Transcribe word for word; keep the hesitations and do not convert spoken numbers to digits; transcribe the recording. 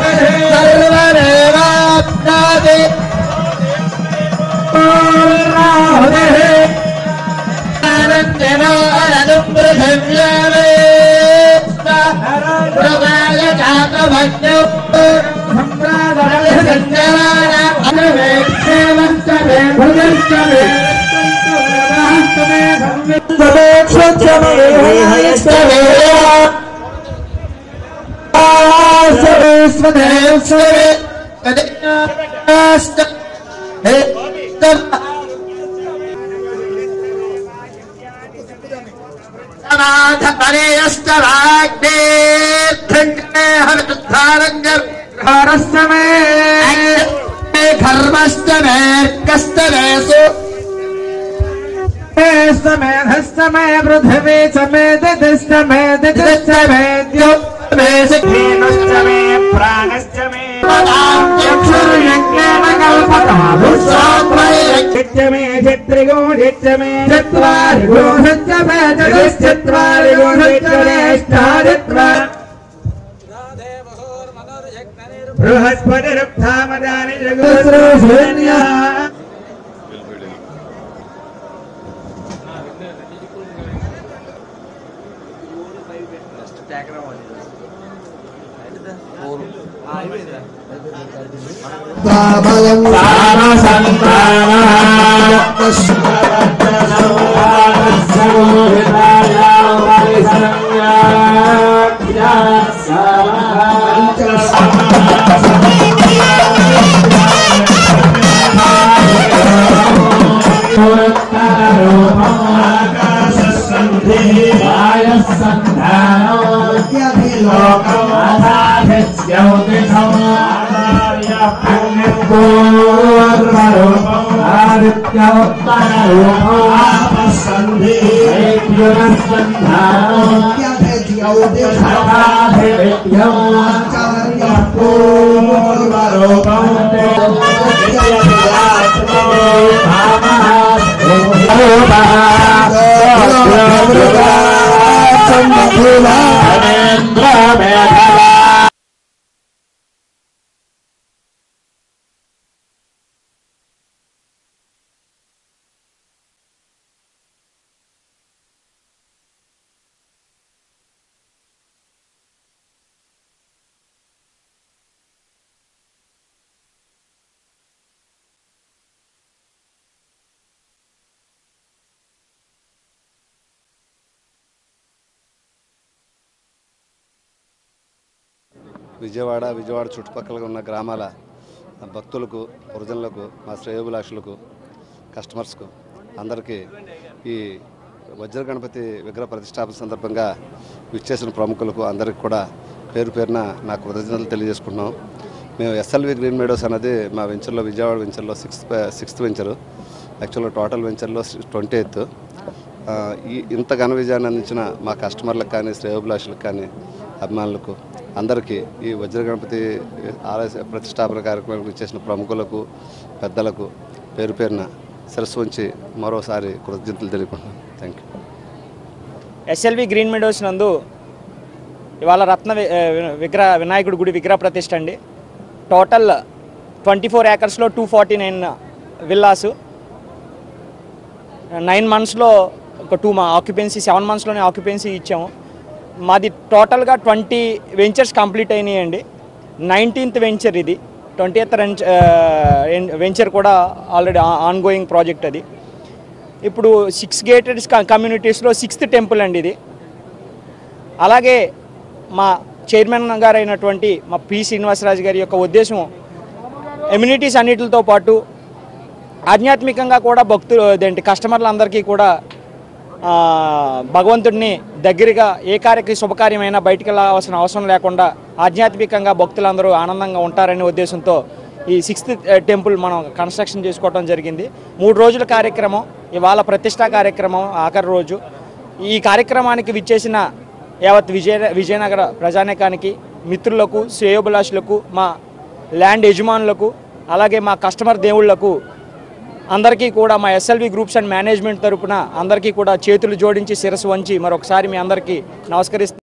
सर्वदेवाप्नादि आनंदनो अनदुं पृथिव्यामे प्रवाय जातभज्ञो सम्प्रादय संजवाना अनवेक्षेमस्तमे भुजस्तमे समेक्षचमे हयस्तमे स्वदेवस्वरे कदिनास्त हे तब समाध परेस्तराग्ने खंडे हरधारंगर हरस्तमे घर्मस्तमे कस्तमेसु समय हस्तमे पृथ्वी समे दिस्तमे दिस्तमे द्यो मे सिद्धेनस्तमे प्राणस्तमे चक्षुर्यज्ञेन कल्पताभुस्सात्मयज्ञमे चित्रिगो चित्तमे चत्वारिगो सत्यमे चतुश्चत्वारिगो सत्यमेष्टादित्वारि बृहस्पतिरुक्थामदानि जगुस्रोशून्यः बाबलं सामसंताना तस्मात्संहारसंहिताया परिसंज्ञा విజయవాడ విజయవాడ చుట్టుపక్కల ఉన్న గ్రామాల భక్తులకు ప్రజలకు మా శ్రేయోభిలాషులకు కస్టమర్స్కు అందరికీ ఈ వజ్ర గణపతి విగ్రహ ప్రతిష్టాపన సందర్భంగా విచ్చేసిన ప్రముఖులకు అందరికీ కూడా పేరు పేరున నా కృతజ్ఞతలు తెలియజేసుకుంటున్నాం. మేము ఎస్ఎల్వి గ్రీన్ మెడోస్ అనేది మా వెంచర్లో విజయవాడ వెంచర్లో సిక్స్త్ సిక్స్త్ వెంచరు యాక్చువల్గా టోటల్ వెంచర్లో ట్వంటీ ఎయిత్ ఈ ఇంత ఘన విజయాన్ని అందించిన మా కస్టమర్లకు కానీ శ్రేయోభిలాషులకు కానీ అభిమానులకు అందరికీ ఈ వజ్ర గణపతి ఆలయ ప్రతిష్టాపన కార్యక్రమానికి ఇచ్చేసిన ప్రముఖులకు పెద్దలకు పేరు పేరున శిరస్సు ఉంచి మరోసారి కృతజ్ఞతలు తెలుపుకుంటున్నాను. Thank you. SLV green meadows నందు ఇవాళ రత్న విగ్రహ వినాయకుడి గుడి విగ్రహ ప్రతిష్ట అండి. టోటల్ ట్వంటీ ఫోర్ ఏకర్స్లో two forty nine villas nine మంత్స్లో ఒక టూ మా ఆక్యుపెన్సీ సెవెన్ మంత్స్లోనే ఆక్యుపెన్సీ ఇచ్చాము. మాది టోటల్గా ట్వంటీ వెంచర్స్ కంప్లీట్ అయినాయండి. నైన్టీన్త్ వెంచర్ ఇది. ట్వంటీ ఎయిత్ వెంచర్ కూడా ఆల్రెడీ ఆన్ గోయింగ్ ప్రాజెక్ట్ అది. ఇప్పుడు సిక్స్ గేటెడ్ కమ్యూనిటీస్లో సిక్స్త్ టెంపుల్ అండి ఇది. అలాగే మా చైర్మన్ గారు అయినటువంటి మా పి శ్రీనివాసరాజు గారి యొక్క ఉద్దేశం ఎమ్యూనిటీస్ అన్నిటితో పాటు ఆధ్యాత్మికంగా కూడా భక్తులు అదేంటి కస్టమర్లందరికీ కూడా భగవంతుడిని దగ్గరగా ఏ కార్యక్రమ శుభకార్యమైనా బయటికి వెళ్ళాల్సిన అవసరం లేకుండా ఆధ్యాత్మికంగా భక్తులందరూ ఆనందంగా ఉంటారనే ఉద్దేశంతో ఈ సిక్స్త్ టెంపుల్ మనం కన్స్ట్రక్షన్ చేసుకోవడం జరిగింది. మూడు రోజుల కార్యక్రమం, ఇవాళ ప్రతిష్టా కార్యక్రమం ఆఖరి రోజు. ఈ కార్యక్రమానికి విచ్చేసిన యావత్ విజయ విజయనగర ప్రజానీకానికి, మిత్రులకు, శ్రేయోభిలాషులకు, మా ల్యాండ్ యజమానులకు, అలాగే మా కస్టమర్ దేవుళ్లకు అందరికీ కూడా మా ఎస్ఎల్వి గ్రూప్స్ అండ్ మేనేజ్మెంట్ తరపున అందరికీ కూడా చేతులు జోడించి శిరస్సు వంచి మరొకసారి మీ అందరికీ నమస్కరిస్తున్నాను.